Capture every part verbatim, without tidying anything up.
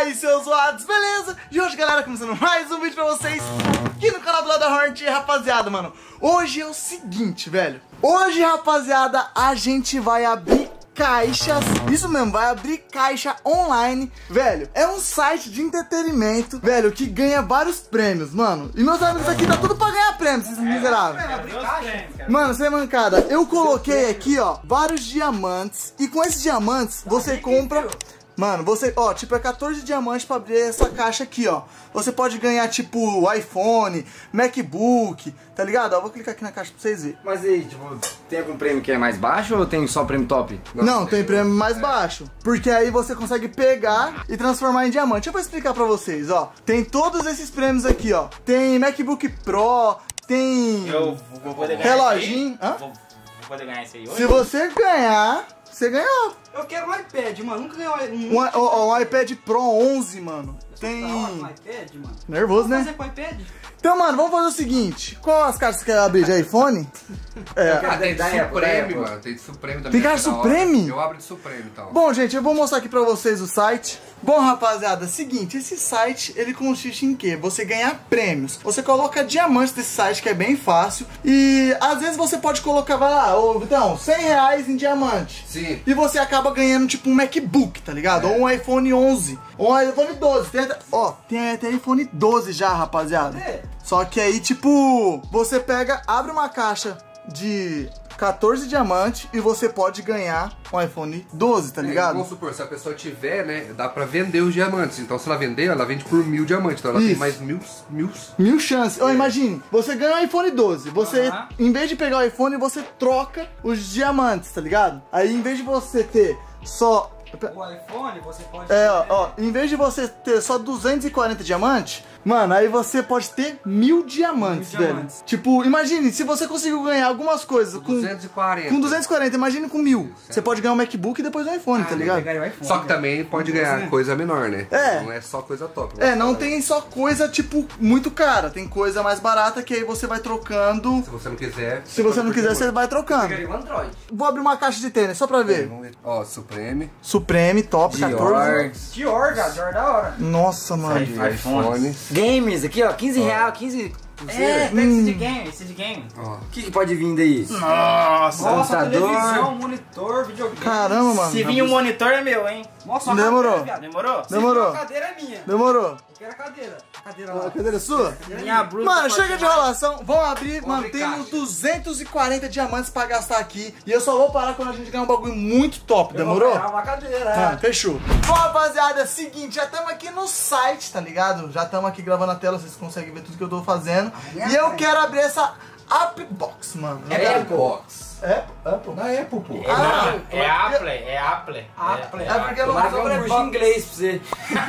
aí, seus zoados, beleza? E hoje, galera, começando mais um vídeo pra vocês aqui no canal do Lado da Hornet, rapaziada, mano. Hoje é o seguinte, velho. Hoje, rapaziada, a gente vai abrir caixas, isso mesmo, vai abrir caixa online, velho. É um site de entretenimento, velho, que ganha vários prêmios, mano. E meus amigos aqui tá tudo pra ganhar prêmios, esses miseráveis. Mano, você é mancada. Eu coloquei aqui, ó, vários diamantes. E com esses diamantes, você compra... Mano, você, ó, tipo, é quatorze diamantes pra abrir essa caixa aqui, ó. Você pode ganhar, tipo, iPhone, MacBook, tá ligado? Ó, vou clicar aqui na caixa pra vocês verem. Mas aí, tipo, tem algum prêmio que é mais baixo ou tem só prêmio top? Não, Não tem prêmio mais baixo. Porque aí você consegue pegar e transformar em diamante. Eu vou explicar pra vocês, ó. Tem todos esses prêmios aqui, ó. Tem MacBook Pro, tem... Eu vou poder ganhar reloginho. Hã? Vou, vou poder ganhar esse aí hoje? Se você ganhar... Você ganhou. Eu quero um iPad, mano. Nunca ganhei um... Um, um, um iPad Pro onze, mano. Tem... Um iPad, mano. Nervoso, né? Fazer com o iPad? Então, mano, vamos fazer o seguinte. Qual as caixas que você quer abrir? De iPhone? É. Ah, tem de Supreme, mano. Tem de Supreme também. Tem caixa Supreme? Eu abro de Supreme, então. Bom, gente, eu vou mostrar aqui pra vocês o site. Bom, rapaziada, seguinte, esse site, ele consiste em quê? Você ganhar prêmios. Você coloca diamantes desse site, que é bem fácil. E, às vezes, você pode colocar, vai lá, ô, Vitão, cem reais em diamante. Sim. E você acaba ganhando, tipo, um MacBook, tá ligado? É. Ou um iPhone onze. Ou um iPhone doze. Tem até, ó, tem até iPhone doze já, rapaziada. É. Só que aí, tipo, você pega, abre uma caixa de quatorze diamantes e você pode ganhar um iPhone doze, tá ligado? É, vamos supor, se a pessoa tiver, né, dá pra vender os diamantes. Então, se ela vender, ela vende por mil diamantes. Então, ela Isso. tem mais mil... Mil, Mil chances. Ó, imagine, você ganha um iPhone doze. Você, Aham. em vez de pegar o iPhone, você troca os diamantes, tá ligado? Aí, em vez de você ter só... O iPhone, você pode... É, ó, ó, em vez de você ter só duzentos e quarenta diamantes, mano, aí você pode ter mil diamantes, Mil velho. diamantes. Tipo, imagine, se você conseguiu ganhar algumas coisas com... duzentos e quarenta. Com duzentos e quarenta, imagine com mil. Você pode ganhar um MacBook e depois um iPhone, tá ligado? Pegaria o iPhone, Só que né? também pode ganhar coisa menor, né? É. Não é só coisa top. É, não tem só coisa, tipo, muito cara. Tem coisa mais barata que aí você vai trocando. Se você não quiser... Se você não pode quiser, pedir você vai trocando. Pegaria o Android. Vou abrir uma caixa de tênis, só pra muito. ver. Vamos ver. Ó, Supreme. Supreme, top, quatorze. Dior, cara. Dior da hora. Nossa, mano. iPhone. Games aqui, ó, quinze reais, quinze... É, pega esse de game, esse de game. Ó. O que, que pode vir daí? Nossa. Nossa, Computador. televisão, monitor, videogame. Caramba, mano. Se vir um monitor é meu, hein? Nossa, a Demorou. cadeira, viado. Demorou? Se Demorou. vir a cadeira é minha. Demorou. Eu quero a cadeira. A cadeira A lá. cadeira é sua? Minha bruxa. Mano, pode chega de chamar. enrolação. Vamos abrir, mano. abrir Temos caixa. duzentos e quarenta diamantes pra gastar aqui. E eu só vou parar quando a gente ganhar um bagulho muito top. Demorou? Eu vou pegar uma cadeira. Mano, fechou. Bom, rapaziada, é o seguinte, já estamos aqui no site, tá ligado? Já estamos aqui gravando a tela, vocês conseguem ver tudo que eu tô fazendo. E eu quero abrir essa Apple Box, mano. É Box. É? Apple? Da Apple, pô. É, Ah, não, é Apple, é Apple. Apple. É porque eu não Tomara que é sobre um curso de inglês pra você.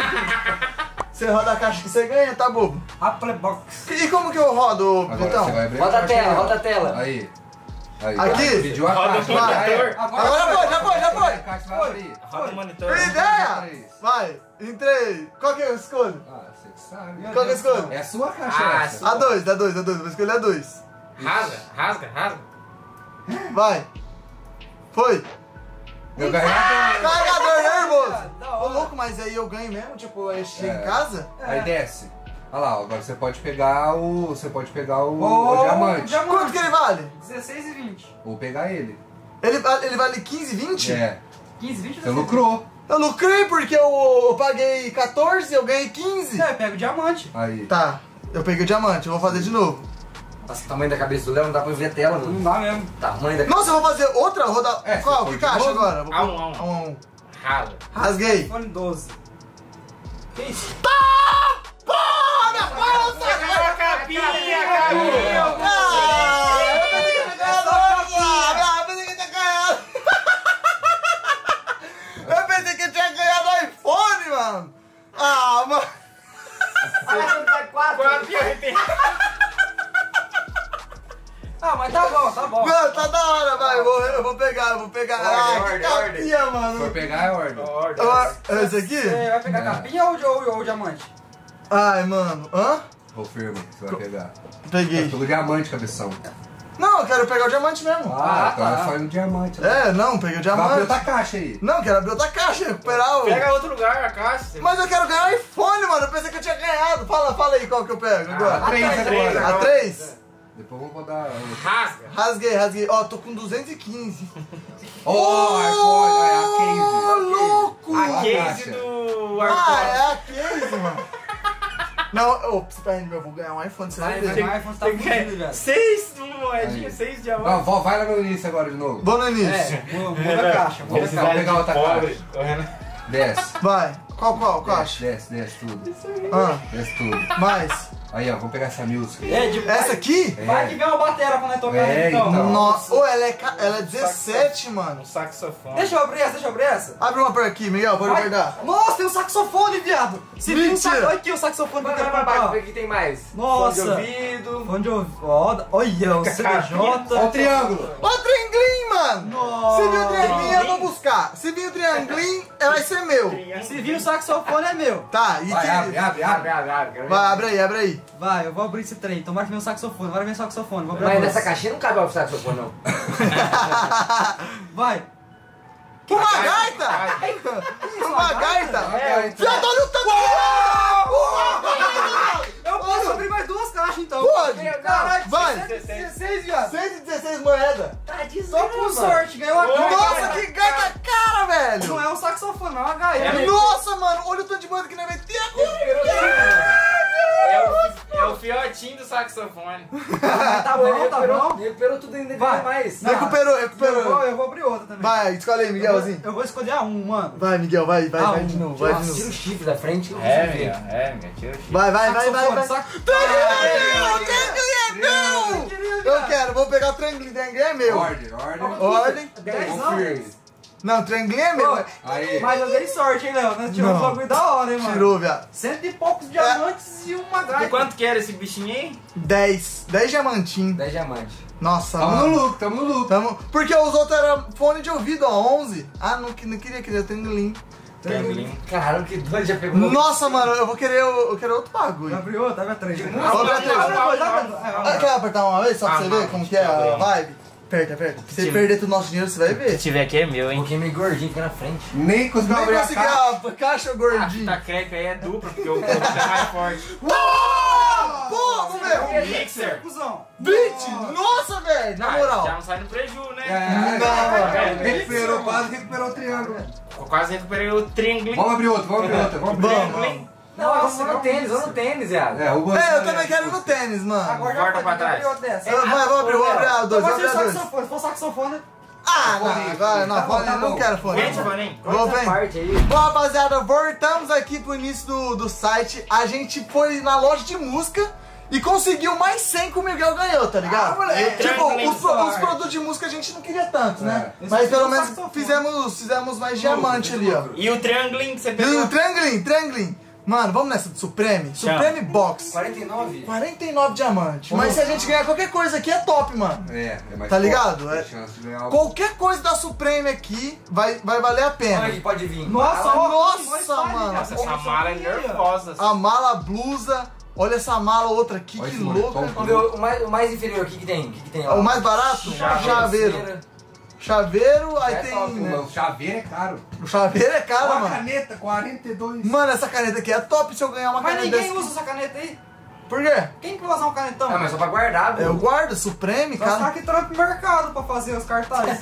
Você roda a caixa que você ganha, tá, bobo? Apple Box. E como que eu rodo, Agora Vitão? você vai abrir Roda a caixa tela, aí, ó. roda a tela. Aí. Aí. Aqui? Pediu a Roda caixa. o vai, monitor. é. Agora foi, já foi, já foi. A caixa vai abrir. Roda o monitor. Tem ideia? Vai, em três. Qual que eu escolho? Ah, você que sabe. Qual que eu escolho? É a sua caixa Ah, essa. A dois, a dois, a dois. Vou escolher a dois. Rasga, rasga, rasga. Vai. Foi. Meu ganhador. Carregador nervoso. Da Ô, hora. louco, mas aí eu ganho mesmo? Tipo, eu chego É. em casa? Aí desce. Olha lá, agora você pode pegar o. Você pode pegar o, Oh, o diamante. diamante. Quanto que ele vale? dezesseis e vinte. Vou pegar ele. Ele, vale- ele vale quinze, vinte? É. quinze, vinte. Você lucrou. Eu lucrei porque eu, eu paguei quatorze, eu ganhei quinze. É, pega o diamante. Aí. Tá, eu peguei o diamante, eu vou fazer de novo. Nossa, o tamanho da cabeça do Léo não dá pra ver a tela, mano. Não dá mesmo. Tamanho da Nossa, eu vou fazer outra roda. É, Qual? você Que foi de caixa novo? agora? Vou A um, a um. a um, a um. Rasga. Rasguei. iPhone doze. Que isso? Porra, minha bolsa! Caiu a capinha, caiu. Ah, eu pensei que eu tinha ganhado outra. Ah, eu pensei que eu tinha ganhado. Eu pensei que eu tinha ganhado iPhone, mano. Ah, mano. Quatro e oitenta. Ah, mas tá bom, tá bom. Mano, tá da hora, vai. Eu vou, eu vou pegar, eu vou pegar. Ordem, Ah, que ordem, capinha, Se for mano. pegar é ordem. Ah, esse aqui? Você vai pegar a capinha ou, ou, ou o diamante? Ai, mano. Hã? Confirma que você vai pegar. É Peguei. tudo diamante, cabeção. Não, eu quero pegar o diamante mesmo. Ah, Ah, então tá. é só no diamante. né? É, não, peguei o Vai abrir diamante. outra caixa aí. Não, quero abrir outra caixa, recuperar o... Pega outro lugar, a caixa. você- Mas eu quero ganhar o iPhone, mano. Eu pensei que eu tinha ganhado. Fala, fala aí qual que eu pego A agora. três tá, três agora. agora. A três? Depois eu vou dar. Rasga. Rasguei, rasguei. Ó, tô com duzentos e quinze. Oh, iPhone, é a Ô, case. louco! A a case caixa. do Ah, Arthur. é a case, mano. Não, ô, você tá rindo, eu vou ganhar um iPhone, você vai Vai, ver. vai, vai, iPhone tá fudido, velho. Seis moedinhas, Aí. seis Não, diamantes. vó, vai lá no início agora de novo. Vou no início. É, muda a caixa. muda a Vamos caixa. vamos pegar outra Pobre, caixa. correndo. Desce. Vai. Qual, qual, qual Desce, acha? desce, desce tudo. Ah, Desce tudo. mais. Aí, ó, vamos pegar essa música. É, de Essa aqui? Vai que vem uma batera pra nós tocar É, então. então. Nossa, ô, ela é, ca- ela é dezessete, mano. Um saxofone. Deixa eu abrir essa, deixa eu abrir essa. Abre uma por aqui, Miguel, pode Vai. guardar. Nossa, tem um saxofone, viado. Você viu um Mentira. saxofone? Aqui o saxofone que eu Vai, quero vai, vai, comprar. vai, o que tem mais? Nossa. Fone de ouvido. Fone de ouvido. Ó, olha, o C D J. Ó o triângulo. Ó o triangulim, mano. Nossa. Se vir o triangulim, eu vou buscar. Se vir o triangulim, é, vai ser meu. Se vir o saxofone é meu. Tá, e Vai, que... abre, abre, Abre, abre. abre, abre. quero ver. Vai, abre aí, abre aí. Vai, eu vou abrir esse trem. Tomara que venha o saxofone. Agora vem o saxofone. Vou abrir a Mas bolsa. nessa caixinha não cabe o saxofone, não. Vai. Uma gaita! Uma gaita! Viado, olha o tanto que... Eu posso abrir mais duas caixas então. Pode! Caralho, Vai! cento e dezesseis, viado. cento e dezesseis moedas! Tô com sorte, ganhou a gaita. Nossa, que gaita cara, velho! Não é um saxofone, não é uma gaita. Nossa, mano, olha o tanto de moeda que não vai ter É o, é o fiotinho do saxofone. Tá bom, tá bom. Recuperou tudo ainda, Vai. tem mais. Não. Recuperou, Eu vou, recuperou. eu vou abrir outra também. Vai, escolhe aí, Miguelzinho. Eu vou escolher a um, mano. Vai, Miguel, vai, vai, Ah, vai um. de novo, vai de Nossa, tira o novo. chifre da frente. É, meu, é, meu, tira o chifre. Vai, vai, vai, vai, vai. Saxofone, sax- Não! Eu quero, vou pegar o triangulinho, o triangulinho é meu. Ordem, ordem. Ordem. Dezão. Confirme. Não, o triangulinho é meu. Aí. Mas eu dei sorte, hein, Léo? Nós tiramos Não. um bagulho da hora, hein, mano. Tirou, viado. Cento e poucos diamantes e uma E gaita. quanto que era esse bichinho aí? dez. dez diamantinhos. dez diamantes. Nossa, Tamo no mano. lucro, tamo no lucro. Tamo... Porque os outros eram fone de ouvido, ó, onze. Ah, não, que- não queria, queria o triangulinho. Triangulinho. Caramba, que doido, já pegou. Nossa, mano, eu vou querer, o- eu quero outro bagulho. Abre outra, abre a três. Abre a Não, três. não, Abre a dois, não, abre a não. dois. É, Ah, vai. quer apertar uma vez só pra Ah, você não, ver como deixa que é eu ver. a vibe? Aperta, aperta. Se você Sim. perder todo o nosso dinheiro, você vai ver. Se tiver aqui é meu, Um hein? pouquinho meio gordinho, fica na frente. Nem conseguiu Nem abrir a consegui caixa. a caixa Ah, gordinho. tá crepe aí é dupla, porque o produto é mais forte. Uou! Pô, vamos É ver. um mixer. Cusão. vinte! Nossa, velho, na Ah, moral. já não sai no preju, né? É, Não, é, recuperou, quase recuperou o triângulo. Eu quase recuperei o triângulo. Vamos abrir outro, vamos abrir outro. Vamos abrir Vamos. outro. Não, vamos no tênis, vamos no tênis, viado. É, o Gonçalo- É, eu também quero no tênis, mano. Agora já Volta pode pra abrir trás. outra dessa. Eu- Vai, vou abrir, vou abrir a Então dois, vou vai ser abrir a dois. saxofone. Se for saxofone, Ah, não, vai, não, Tá bom, fone, tá não bom. quero fone. Vem, Tifaninho. Vou, Corta essa vem. parte aí. Bom, rapaziada, voltamos aqui pro início do, do site. A gente foi na loja de música e conseguiu mais cem que o Miguel ganhou, tá ligado? Ah, moleque. Tipo, Tranquilo, os, pro- os sorte. produtos de música a gente não queria tanto, né? É. Mas Esse pelo foi o menos saxofone. fizemos, fizemos mais diamante ali, ó. E o triângulo que você E pegou? o Trianglin, Trianglin. Mano, vamos nessa do Supreme? Chama. Supreme Box. quarenta e nove? quarenta e nove diamantes. Mas se a gente ganhar qualquer coisa aqui é top, mano. É, é mais Tá forte, ligado? tem É. chance de ganhar algo. Qualquer coisa da Supreme aqui vai, vai valer a pena. Olha que pode vir. nossa, Ah, ó, nossa, nós faz, mano. cara. Nossa, essa Homem mala é só queria. nervosa. A mala, a blusa. Olha essa mala, outra aqui, Olha que esse moletom. louca. Vamos ver o mais, o mais inferior, o que que tem? O que que tem lá? O mais barato? Chaveiro. Cera. Chaveiro, aí É tem. top, né? O chaveiro é caro. O chaveiro é caro, Uma mano. caneta, quarenta e dois. Mano, essa caneta aqui é top se eu ganhar uma Mas caneta ninguém dessa. usa essa caneta aí. Por quê? Quem que vai usar um canetão? Ah, mas só pra guardar, Eu viu? guardo, Supreme, Só os caras cara. que trampam no mercado pra fazer os cartazes.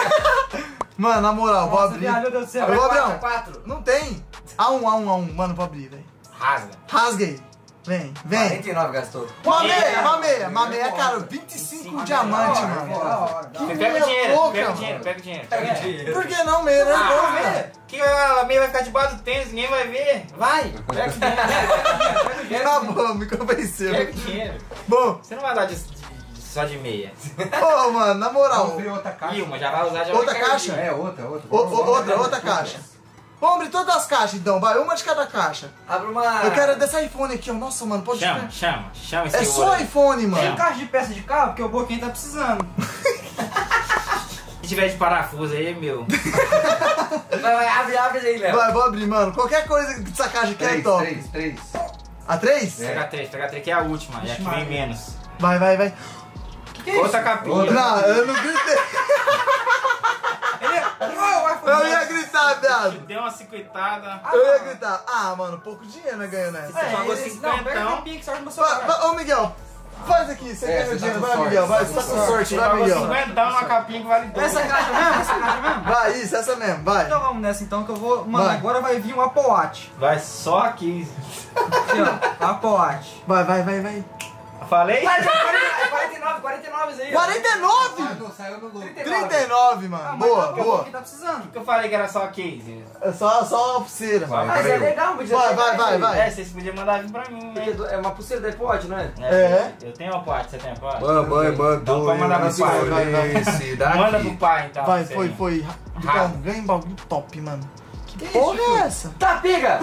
Mano, na moral, vou Nossa, abrir. viado, meu Deus do céu. Eu vou abrir, quatro, ó. quatro. Não tem. A um, A um, A um. Mano, vou abrir, velho. Rasga. Rasguei. Vem, vem. quarenta e nove gastou. Uma meia, É. uma meia. Uma meia é caro. vinte e cinco diamantes, Da hora, mano. da hora. Que Pega meia o dinheiro, louca, pega o mano. dinheiro, pega o dinheiro. Pega o dinheiro. Por que não, meia? Não é Ah, louca. velho. Que a meia vai ficar debaixo do tênis, ninguém vai ver. Vai, pega o dinheiro. Pega o dinheiro. Tá bom, me convenceu. Pega o dinheiro. Bom, Você não vai dar de, de- só de meia. ô, mano, na moral. Vamos ver outra caixa. E uma já vai usar, já Outra vai cair. caixa? É, outra, outra. O- o- outra, outra caixa. Vamos abrir todas as caixas então, vai, uma de cada caixa. Abre uma... Eu quero dessa iPhone aqui, ó. Nossa, mano, pode Chama, ficar. chama, chama esse É só ouro. iPhone, Tem mano. caixa de peça de carro, porque o Boquinha tá precisando. Se tiver de parafuso aí, meu. Vai, vai, abre, abre aí, Léo. Vai, vou abrir, mano. Qualquer coisa dessa caixa aqui é Três, top. três, três. A três? É. Pega três, pega três que é a última, e aqui vem menos. Vai, vai, vai. Que isso? Outra capinha. Não, eu não gritei. Ele é... Oh, Eu ia gritar, viado. Deu uma cinquentada. Eu ia gritar. Ah, mano, pouco dinheiro né, ganhou nessa. Você pagou esse- cinquentão. Não, pega a capinha que sorte no meu Vai, celular. vai, ô, Miguel, faz aqui. Você É, ganha você dinheiro. tá com Vai, sorte, Miguel. Vai, tá você com tá com sorte. sorte. Você Vai, pagou Miguel. cinquentão numa capinha que vale dois. Essa caixa mesmo? Essa caixa mesmo? Vai, isso, essa mesmo, vai. Então vamos nessa então que eu vou... Mano, Vai. agora vai vir um Apple Watch. Vai só aqui. Aqui, ó. Apple Watch. Vai, vai, vai, vai. Falei? Vai, vai, quarenta e nove, quarenta e nove isso aí. ó. quarenta e nove? Saiu, saiu no lucro. trinta e nove, Ah, mano. mas Boa, tá bom, boa. que tá precisando. Que eu falei que era só case. É só, só a pulseira. Vai. Mas é legal, mas Vai, vai, vai, vai. É, vocês podiam mandar vir pra mim, né? É uma pulseira da iPod, não é? É. Eu tenho uma parte, você tem a parte? Mamãe mandou Então, pode mandar pro pai, vai, vai. esse daqui. Manda pro pai, então. Vai, você. foi, foi. Então, Rápido. ganha um bagulho top, mano. Que porra é essa? Tá, pega!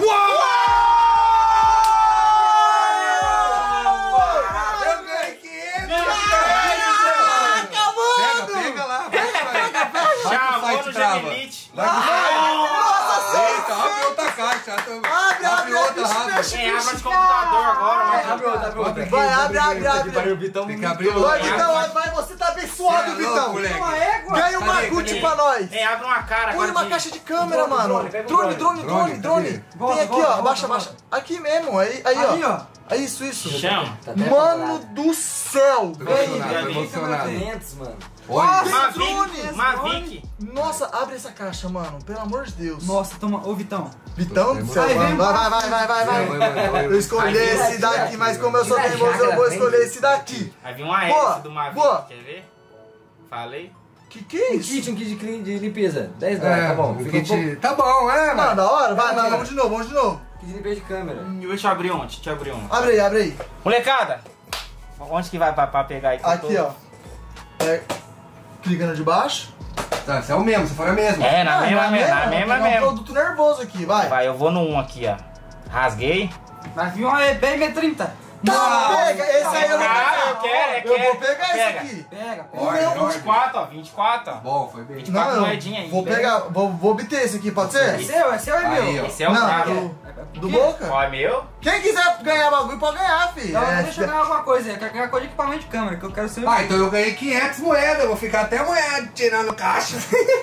Eu ganhei quinhentos! Caraca, Pega, mano! pega lá. Pega, pega. Chamou Vai que o no site trava. Gemilite. Vai que o site. Nossa, Eita, abre outra caixa. Abre, abre, outra, abre, rápido. fecha, Quem abre de computador agora, mas Abre outra, abre outra. Vai, abre, abre, abre. Bitão Tem que abrir Vai, outra. Vitão, vai, você tá abençoado, Cê é louco, Vitão. moleque. Uma égua. Ganha uma Cadê, Gucci cadê? pra nós. Ei, abre uma cara Põe agora. uma de- caixa de câmera, Drone, mano. drone, pega um Drone, drone, drone. drone, drone. Drone, Volta, Tem aqui, volta, ó. volta, Abaixa, volta. abaixa. Aqui mesmo, aí, aí, Aí, ó. ó. É isso, isso. Chama. Tá até Mano apavorado. do céu. Tô Ganhei. emocionado, tô Ganhei. emocionado. quinhentos, mano. Olha. Tem drone. Mavic. Mavic. Nossa, abre essa caixa, mano. Pelo amor de Deus. Nossa, toma. Ô, Vitão. Vitão do céu, Vai, mano. vem, Vai, vai, vai, vai, vai, Vai, vai. vai, vai, vai. Eu escolhi Vai, esse vai, daqui, vai. mas como eu sou Vai, teimoso, vai, eu vou vai. escolher esse daqui. Aí vi uma Boa, S do Mavic. boa. Quer ver? Falei. Que que é Um isso? kit, um kit de clean- de limpeza. dez dólares, É, tá bom. um Fica um pouco- kit- Tá bom, é, Mano, mano. da hora? Vai, vai, vamos de novo, vamos de novo. Kit de limpeza de câmera. Deixa eu abrir onde? Deixa eu abrir um. Abre aí, abre aí. Molecada. Onde que vai pra, pra pegar aí? Aqui, ó. É, clica no de baixo. Tá, você é o mesmo, você for a mesma. É, na Ah, mesma, na mesma, na vou mesma pegar um mesmo. produto nervoso aqui, vai. Vai, eu vou no um aqui, ó. Rasguei. Vai vir uma B M trinta. Tá, pega, esse aí eu não Ah, eu vou quero, eu pegar. Eu quero. vou pegar esse Pega. aqui. Pega, pega. O meu, Ordem, vinte e quatro, ó. vinte e quatro, ó. Bom, foi bem. vinte e quatro Não, moedinha aí. vou pegar, vou, vou obter esse aqui, pode ser? É seu, é seu, é Aí, meu. ó. Esse é o Não, brabo. do, do Boca? Qual é meu? Quem quiser ganhar bagulho, pode ganhar, filho. Não, É, deixa eu ganhar alguma coisa aí. Eu quero ganhar coisa de equipamento de câmera, que eu quero ser. Ah, então eu ganhei quinhentas moedas, eu vou ficar até moeda tirando caixa.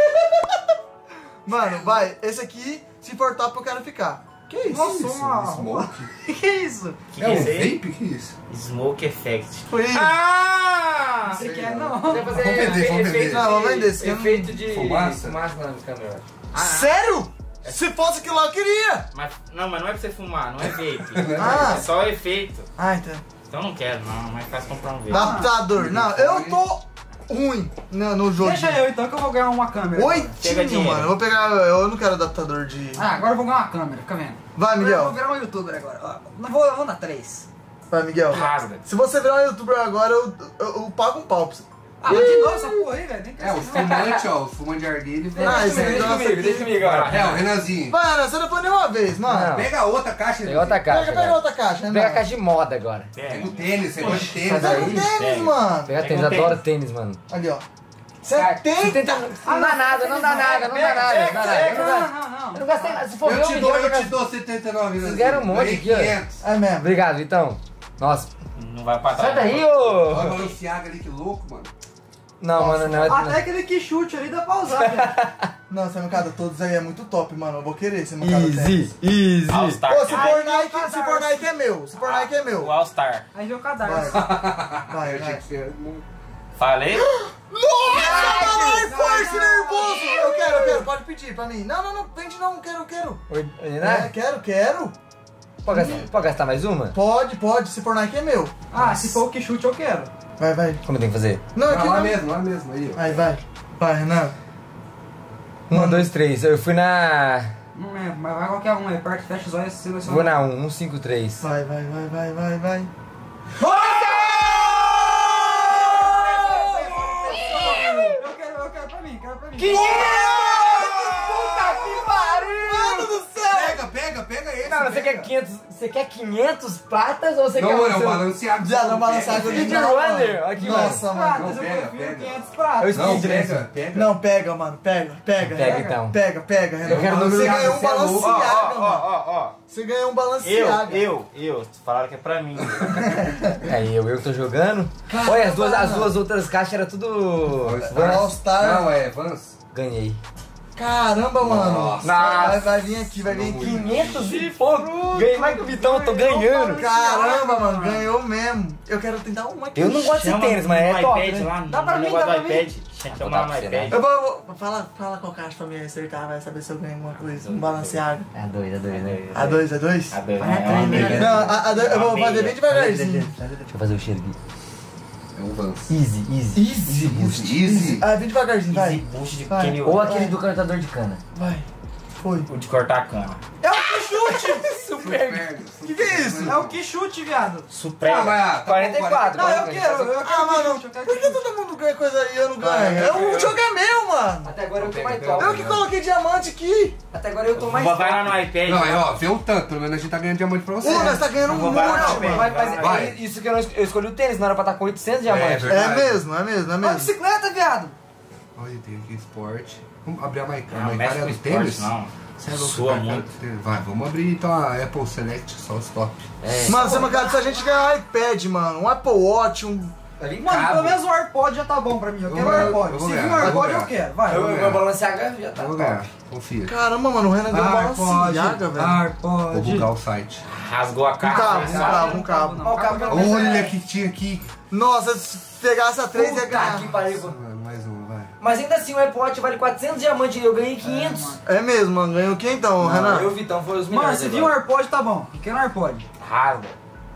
Mano, vai, esse aqui, se for top, eu quero ficar. Que isso? Nossa, uma. Smoke? Que isso? Que É que um é esse aí? vape? Que isso? Smoke Effect. Foi. Ah! Você quer não? Você vai fazer Vamos vender, efe- vamos vender. efeito Não, de- vamos vender, esse aqui eu não- Efeito de Fumaça? fumaça na câmera, eu acho. Sério? Se fosse aquilo lá, eu queria. Mas, não, mas não é pra você fumar, não é vape. Ah. É só efeito. Ah, então. Então não quero, não. Mas faz comprar um vape. Adaptador. Não, eu tô ruim no, no jogo. Deixa eu então que eu vou ganhar uma câmera. Pega Oitinho, dinheiro. mano. Eu vou pegar. Eu não quero adaptador de. Ah, agora eu vou ganhar uma câmera, fica vendo. Vai, Eu vou Miguel. virar um youtuber agora. Ó, Não vou, vou dar três. Vai, Miguel. Rasga. Se você virar um youtuber agora, eu, eu, eu pago um pau pra você. Ah, mas de novo essa porra aí, velho. Nem É, os fumantes, ó, os fumantes de arguilha. Ah, esse Deixa negócio comigo, aqui- deixa comigo agora. É, o Renanzinho. Vai, Ana, você não foi nenhuma vez, mano. Não. Pega outra caixa. Pega outra Pega, caixa. pega agora. outra caixa, né? Pega a caixa de moda agora. Pega Pega. o tênis, você gosta de tênis Mas Pega aí- o tênis, Pega. mano. Pega Pega tênis, o tênis. adoro tênis, mano. Ali, ó. Cara, setenta. setenta Não dá nada, não dá nada, não dá nada. Não dá nada. Eu não Não, gasto- não, não. eu não gastei nada. Se for ver Eu o te vídeo, dou, eu eu vou te dou setenta e nove, Renanzinho. ganharam um monte Ganhei aqui, ó. quinhentos. É mesmo. Obrigado, Vitão. Nossa, Não vai pra trás. sai daí, Olha ô! o Balenciaga ali, que louco, mano. Não, mano, não é. Até aquele que chute ali dá pra usar, velho. Não, esse mancada todos aí é muito top, mano. Eu vou querer esse mancada tênis. Easy, easy. All-Star. Ô, se Ai, for Nike, se for Nike é meu. Se for Nike é O meu. All-Star. Aí vem o Vai, cadarço. vai, Eu achei vai. que você... Falei? Nossa, mano, Ai, forte ai, nervoso. Eu quero, eu quero. Pode pedir pra mim. Não, não, não. Vende não. Quero, quero. Oi, É, né? quero, quero. Pode gastar, pode gastar mais uma? Pode, pode. Se for Nike é meu. Ah, se for o que chute eu quero. Vai, vai. Como tem que fazer? Não, Ah, aqui lá não. mesmo, lá mesmo, aí, ó. Vai, vai. Vai, Renan. Um, dois, três. Eu fui na. Não lembro, mas vai qualquer um aí. Parte, fecha os olhos e seleciona. Vou na um, um, cinco, três. Vai, vai, vai, vai, vai, vai. Eu quero, eu quero pra mim, quero pra mim. Puta que pariu! Mano do céu! Pega, pega, pega ele. quer, não, você quer quinhentos, você quer quinhentos pratas ou você Não, quer... mano, é um seu- balanceado. Já não balançar com Speedrunner, aqui, mano. Nossa, mano. Pratas, eu pega, prefiro pega. quinhentos pratas. Eu Não, Speed pega, pega. Não, pega, mano. Pega, pega. Pega, então. Pega, pega, Renan. Eu quero Você balanceado, ganhou um você é louco. Ó, balanceaga, ó, mano. ó, ó. Você ganhou um Eu, balanceaga. eu, eu. Falaram que é pra mim. É eu, eu que tô jogando. Olha, as duas, as duas outras caixas eram tudo... All Star. Não, é Vans. Ganhei. Caramba, mano. Nossa. Vai, vai vir aqui, vai vir aqui. quinhentos e pouco. Ganhei mais que o Vitão, eu tô ganhando. Caramba, mano, ganhou mesmo. Eu quero tentar uma aqui. Eu não gosto de tênis, mas é top, né? Dá Dá pra pra mim, mim, dá dá pra pra mim. mim. Tinha que Vou tomar dar mais pra você, pede. Eu vou, vou fala, fala qual caixa pra me acertar, vai saber se eu ganho alguma coisa. Um balanceado. É dois, é dois, é A dois, a dois? A dois, Vai na é uma três, amiga. Não, a, a dois, eu vou fazer bem devagarzinho. Deixa eu fazer o cheiro aqui. É um Vans. Easy, easy. Easy. Easy, easy. Ah, bem devagarzinho, Easy vai. boost de Vai. pequeno. Ou aquele do cortador de cana. Vai. Foi. O de cortar a cana. É o que chute! Super. O que, que é isso? É o que chute, viado. Supremo. Ah, mas, ah, tá quarenta e quatro. Não, eu quero, eu quero Ah, mano, que chute, eu quero por que que chute. todo mundo ganha coisa aí e eu não ganho? Vai, É, vai. o jogo é meu, mano. Até agora eu tô mais Pega, top. Eu que coloquei diamante aqui. Até agora eu tô mais Vou top. vai lá no iPad. Não, aí ó, vê o tanto, pelo menos a gente tá ganhando diamante pra você. Pô, nós tá ganhando um Vou monte, vai lá, mano. Mas, mas Vai. é isso que eu, não, es- eu escolhi o tênis, não era pra estar com oitocentos É, diamantes. É verdade. mesmo, é mesmo, é Uma mesmo. bicicleta, viado. Olha, tem aqui esporte. Vamos abrir a Maicon. A Não, mexe Maicon com é do esporte, tênis? não. Você é louco, Sua cara, muito. cara, vai, vamos abrir então a Apple Select, só os top. É. Mano, você cara, se a gente ganhar um iPad, mano, um Apple Watch, um. Ali Mano, cabe. pelo menos o AirPod já tá bom pra mim. Eu Eu quero o vou- AirPod. eu Se vou vir ganhar, um eu vou AirPod, eu ganhar. quero. Vai. Eu, vou eu ganhar. vou balancear já tá Eu vou top. ganhar, confia. Caramba, mano, o Renan deu uma AirPod. balanceaga, velho. Vou AirPod. bugar o site. Rasgou a Um caixa. cabo, um sabe? cabo, um cabo. Não, Ó, o cabo cabo não. Olha que tinha aqui. Nossa, se pegasse a três ia Puta ganhar. que pariu. Mano, mais um, vai. Mas ainda assim o AirPod vale quatrocentos diamantes e eu ganhei quinhentos. É mesmo, mano. Ganhou quem então, Renan? Eu, Vitão, foi os Mano, melhores. se vir um AirPod, tá bom. Eu quero um AirPod. Rasga.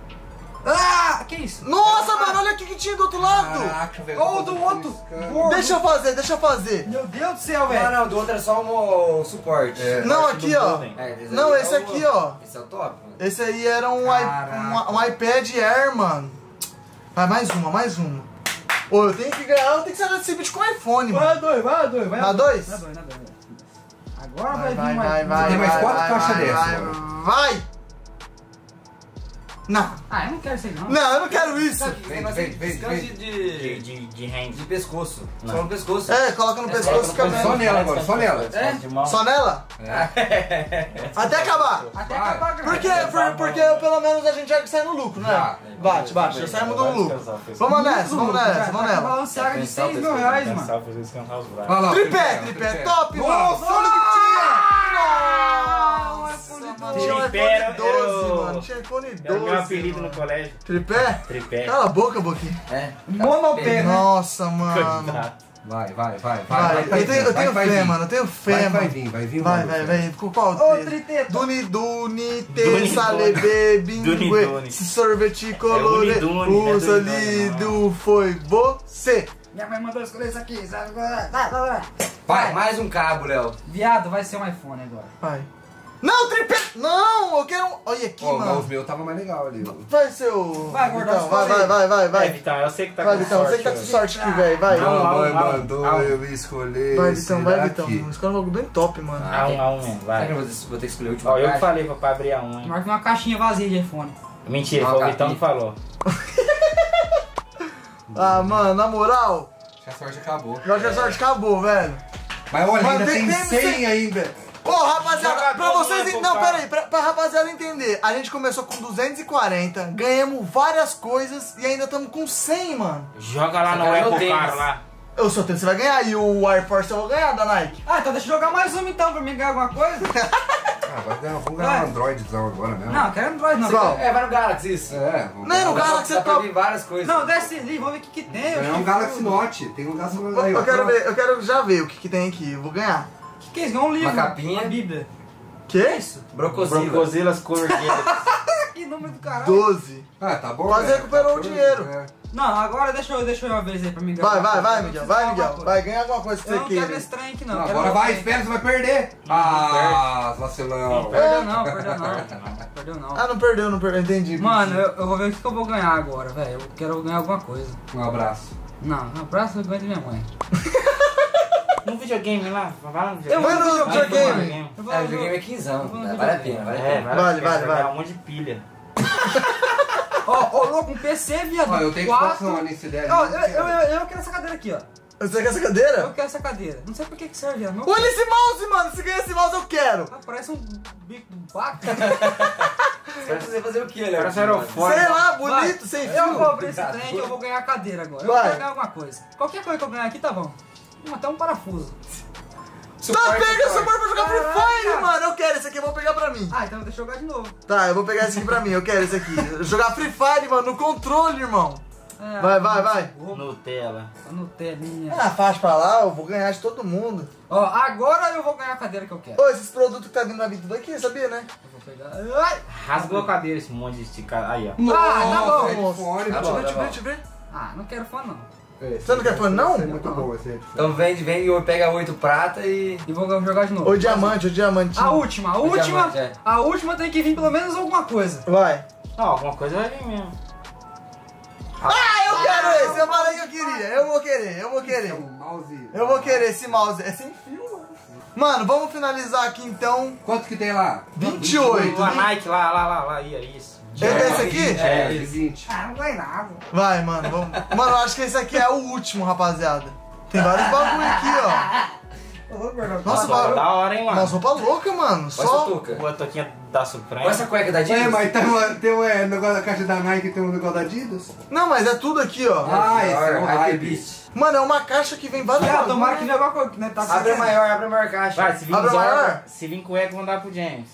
Ah, que isso? Nossa, mano, olha o que que tinha do outro lado. Caraca, velho. Ou do outro. Gordo. Deixa eu fazer, deixa eu fazer. Meu Deus do céu, Não, velho. não, do outro é só um suporte. É. Não, Parte aqui, do ó. modem. É, esse Não, aí esse é o- aqui, ó. Esse é o top, mano. Esse aí era um, i- Caraca. um, um iPad Air, mano. Vai, mais uma, mais uma. Ô, eu tenho que ganhar, eu tenho que sair desse vídeo com iPhone, Vai mano. a dois, vai a dois. Vai Na a dois? Na dois, na dois. Agora Vai, vai, vai, vir vai, mais. vai. Tem mais vai, quatro vai, caixas vai, dessa, vai, mano. Vai! Não, Ah, eu não quero isso aí, não. não, eu não quero isso. Vem, vem, vem, Descanso vem. de, De, de, de, de hand. de pescoço. Não. Só no pescoço. É, coloca no É, pescoço coloca fica no vendo. Só nela agora, só nela. É? De mão. Só nela? Até acabar. Até Vai. acabar a grana. Porque, por, porque pelo menos a gente já sai no lucro, né? Já. Bate, bate, já saímos do lucro. Vamos nessa, vamos Já, nessa, tá vamos com a nela. balanceaga de seis mil reais, mano. Fazer descansar os braços. Vai lá, Tripé, tripé, top, mano. Nossa, olha o que Nossa, mano, tinha um Tripé era- iPhone doze, era o- mano. Tinha iPhone Era o meu doze. apelido no mano. colégio. Tripé? Tripé. Cala a boca, Boquinha. É. Monopé, né? Nossa, mano. Candidato. Vai, vai, vai, Vai, vai. eu tenho, eu tenho vai, fé, vai, mano. Eu tenho fé, Vai, mano. vai vir, vai vir. um Vai, bagulho, vai, velho. vai. Com qual? Ô, trilha? triteta. Duni, duni, Duni, te, salebe, Duni, bingue, Duni. sorvete colore, É Uniduni, não é usa Duni, lido, foi você. Minha mãe mandou escolher isso aqui, sabe? Vai, vai, vai. Vai, mais um cabo, Léo. Viado, vai ser um iPhone agora. Vai. Não, tripé! Não, eu quero um... Olha aqui, Ó, mas mano. os meus tava mais legal ali. Vai, seu... Vai, gordão, Vitão, vai, escolhe vai, vai, vai, É, vai. Vitão, eu sei que tá Vai, com Vitão, sorte. você que tá com hoje. sorte aqui, velho, vai. Não, não. Mamãe não, mandou não. eu escolher. Vai, Vitão, vai, será Vitão. que- Escolhe um bagulho bem top, mano. A um, a um, mesmo, Será vai. que eu vou ter, vou ter que escolher a última Ó, eu que caixa? falei pra, pra abrir a um, hein. Marca uma caixinha vazia de iPhone. Mentira, Não, foi o cara, Vitão que e- falou. Ah, mano, na moral, Acho que a sorte acabou. já que a sorte acabou, velho. Mas olha, Mas ainda tem- tem tem- cem tem- ainda. Ô, rapaziada, Joga pra todo vocês... mundo, Não, cara. pera aí, pra, pra rapaziada entender. A gente começou com duzentos e quarenta, ganhamos várias coisas e ainda estamos com cem, mano. Joga lá Só no quero meu Apple tênis. Car lá. Eu só tenho, você vai ganhar. E o AirPods eu vou ganhar da Nike. Ah, então deixa eu jogar mais uma então, pra mim ganhar alguma coisa. Ah, vai ganhar, vamos ganhar Vai. um Androidzão agora mesmo. Não, eu quero Android não. Qual? É, vai no Galaxy isso. É, vamos Não, ganhar. no Dá pra- Galaxy dá é pra top. ver várias coisas. Não, desce ali, vamos ver o que que tem. Ganhar um Galaxy Note. Tem um Galaxy Note aí, ó. Eu quero ver, eu quero já ver o que, que tem aqui. Eu vou ganhar. O que que é isso? É um livro. Uma capinha. Uma bíblia. Que? Isso? Brocozilla. Broncozilas Corgueiras. Que número do caralho. doze. Ah, tá bom. Quase né? recuperou o quatorze, dinheiro. é. Não, agora deixa eu, deixa eu uma vez aí pra mim ganhar. Vai, vai, alguma vai, coisa. Miguel. Eu Vai, preciso de Miguel. alguma coisa. Vai, ganha alguma coisa que Eu você não quero queira. esse trem aqui não. Não, quero agora outro vai, trem. espera, você vai perder. Ah, vacilão. Perdeu não, perdeu não. Perdeu não. Ah, não perdeu, não perdeu. Entendi. Mano, eu, eu vou ver o que que eu vou ganhar agora, velho. Eu quero ganhar alguma coisa. Um abraço. Não, um abraço eu ganho de minha mãe. no videogame lá. Vai no videogame. Vai no videogame. Eu vou- É, o eu vou- videogame é quinzão. eu vou no Vale a videogame. pena, vale a É, pena. Vale, vai, vale, vai. vale. Um monte de pilha. Ó, ó, louco, um P C, viado. Ó, eu tenho quatro. Xbox One nesse ideia. Ó, eu, eu, eu, eu quero essa cadeira aqui, ó. Você quer essa Eu cadeira? quero essa cadeira. Não sei pra que que serve, viado. Meu... Olha esse mouse, mano. Se ganhar esse mouse, eu quero. Ah, parece um bico de um pato. Você vai fazer, fazer o que, Léo? Parece aerofone. Sei lá, Vai. bonito, sem Eu vou fio. abrir esse trem que eu vou ganhar a cadeira agora. Eu Vai. quero ganhar alguma coisa. Qualquer coisa que eu ganhar aqui tá bom. Hum, Até um parafuso. Tá, pega esse suporte pra jogar Free Fire, Caraca. mano. Eu quero esse aqui, eu vou pegar pra mim. Ah, então deixa eu jogar de novo. Tá, eu vou pegar esse aqui pra mim, eu quero esse aqui. Jogar Free Fire, mano, no controle, irmão. É, Vai, vai, vai. Nutella. A Nutelinha. Ah, faz pra lá, eu vou ganhar de todo mundo. Ó, agora eu vou ganhar a cadeira que eu quero. Ô, esses produtos que tá vindo na vida tudo aqui, sabia, né? Eu vou pegar. Ai! Rasgou a cadeira esse monte de esticado. Aí, ó. Nossa, Ah, tá bom. headphone. Tá Deixa eu bom, ver, tá deixa eu ver, bom. deixa eu ver. Ah, não quero fã não. Você não quer fone, não? Esse é muito bom esse headphone. Então vende, vende, pega oito prata e... E vou jogar de novo. Ô, diamante, ô, diamante. A última, a última, diamante, é. a última tem que vir pelo menos alguma coisa. Vai. Não, alguma coisa vai vir mesmo. Ah, eu quero esse, eu falei que eu queria. Eu vou querer, eu vou É querer. um mouse. Eu vou querer esse mouse. É sem fio, mano. Mano, vamos finalizar aqui então. Quanto que tem lá? vinte e oito. A Nike lá, lá, lá, lá, ia, isso. É esse aqui? É, vinte. Ah, não ganhei nada. Vai, mano, vamos. Mano, eu acho que esse aqui é o último, rapaziada. Tem vários bagulho aqui, ó. Nossa, Nossa, bagulho. da hora, hein, mano. Nossa, roupa louca, mano. Olha Só. essa touca. Boa toquinha da Suprema. Olha essa cueca da É, Adidas. mas tem, uma, tem um é, negócio da caixa da Nike, tem um negócio da Adidas. Não, mas é tudo aqui, ó. Ah, esse é o Hype Hype. Beast. Mano, é uma caixa que vem vários Ah, bagulho. tomara que venha alguma coisa, né? Tá Abre a maior, abre a maior caixa. Vai, se vir Abre a maior? Zorba, se vir cueca, vão dar pro James.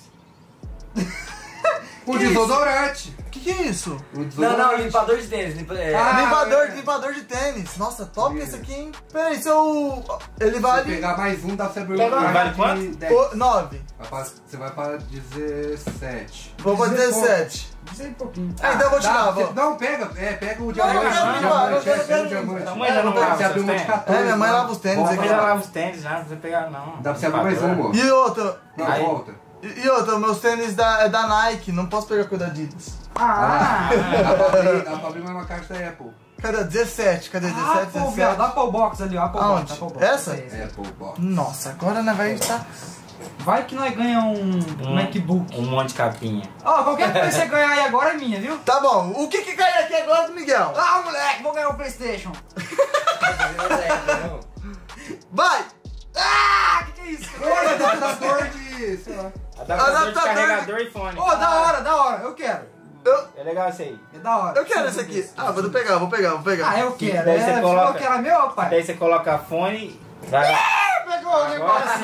O desodorante. O que, que é isso? O Não, desodorante. não, limpador de tênis. Limpa, é. Ah, limpador, é. limpador de tênis. Nossa, top Sim. esse aqui, hein? Peraí, se eu. Ele Se vale. pegar mais um, dá pra você abrir Pega- uma vale de quanto? dez. o- nove. Vai pra- Você vai para dezessete. Vou pra dezessete. Diz aí um pouquinho. Ah, então eu vou Dá, tirar, você- vou. Não, pega, é, pega o não diamante. quero o limpar, diamante, não quero, é, quero o diamante. Sua mãe já não Dá pra lava você seus abrir uma de tênis? quatorze. É, minha mãe né? lava os tênis Volta aqui. Mas lá. já lava os tênis já, não precisa pegar não. Dá pra você abrir mais um, ó. E outra. Não, Aí. volta. E e outra, meus tênis da, é da Nike, não posso pegar coisa da Adidas. Ah, dá pra abrir, dá pra abrir mais uma caixa da Apple. Cadê? dezessete, cadê? Ah, dezessete, pô, viado, dezessete. Apple Box ali, ó. Apple Box, Aonde? Apple Box. Essa? Esse aí. Apple Box. Nossa, agora nós vai estar. Vai que nós ganhamos um Um- MacBook. Um monte de capinha. Ó, qualquer coisa que você ganhar aí agora é minha, viu? Tá bom, o que que cai aqui agora do Miguel? Ah, moleque, vou ganhar um PlayStation. Vai! Ah, que que é isso? Olha, adaptador de... sei lá. Adaptador de Adaptador. carregador e fone. Ô, da hora, da hora, eu quero. Eu, É legal isso aí. É da hora. eu quero esse aqui. Ah, vou pegar, vou pegar, vou pegar. Ah, eu quero. Daí você É, coloca- falou que era meu, pai. Daí você coloca fone, vai lá. Pegou o negocinho.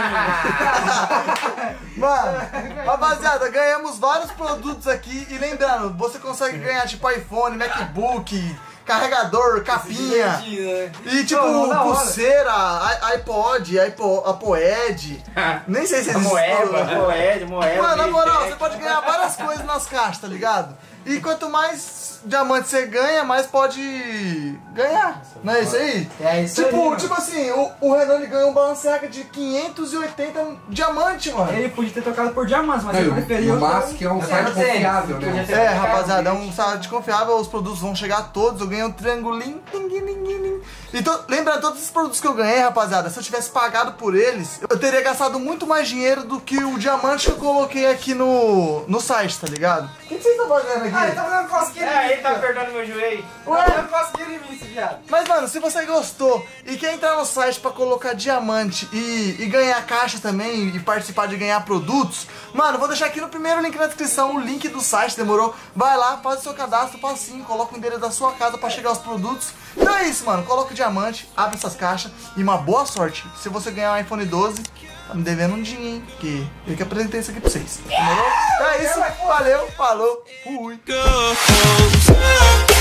Mano, rapaziada, ganhamos vários produtos aqui. E lembrando, você consegue ganhar tipo iPhone, MacBook, carregador, capinha. E tipo, Não, da hora. pulseira, i- iPod, iPod, iPod. Nem sei se existe. Moeba, moeda, moeda. Mano, na moral, Big você pode ganhar várias coisas nas caixas, tá ligado? E quanto mais diamante você ganha, mais pode ganhar. Não é isso aí? É isso Tipo, aí, mano. tipo assim, o, o Renan ele ganhou um balanceaga de quinhentos e oitenta diamante, mano. Ele podia ter tocado por diamantes, mas Não, ele e o- preferiu. e o Mask é um Mas site não tem. confiável, Podia né? ter- É, rapaziada, é um site confiável, os produtos vão chegar a todos. Eu ganhei um triangulinho. Ting, ting, ting, ting. E to, lembrando, todos esses produtos que eu ganhei, rapaziada, se eu tivesse pagado por eles, eu teria gastado muito mais dinheiro do que o diamante que eu coloquei aqui no, no site, tá ligado? O que, que vocês estão fazendo aqui? Ah, ele tá fazendo cosquinha É, ele tá apertando meu joelho. Tá fazendo cosquinha em mim, esse viado. Mas, mano, se você gostou e quer entrar no site pra colocar diamante e, e ganhar caixa também e participar de ganhar produtos, mano, vou deixar aqui no primeiro link na descrição o link do site, demorou? Vai lá, faz o seu cadastro, facinho, coloca o endereço da sua casa pra chegar os produtos. Então é isso, mano, coloca o diamante, abre essas caixas e uma boa sorte. Se você ganhar um iPhone doze, tá me devendo um dinheiro, hein? Porque eu que apresentei isso aqui pra vocês. Demorou? Então é isso, valeu, falou, fui. goes.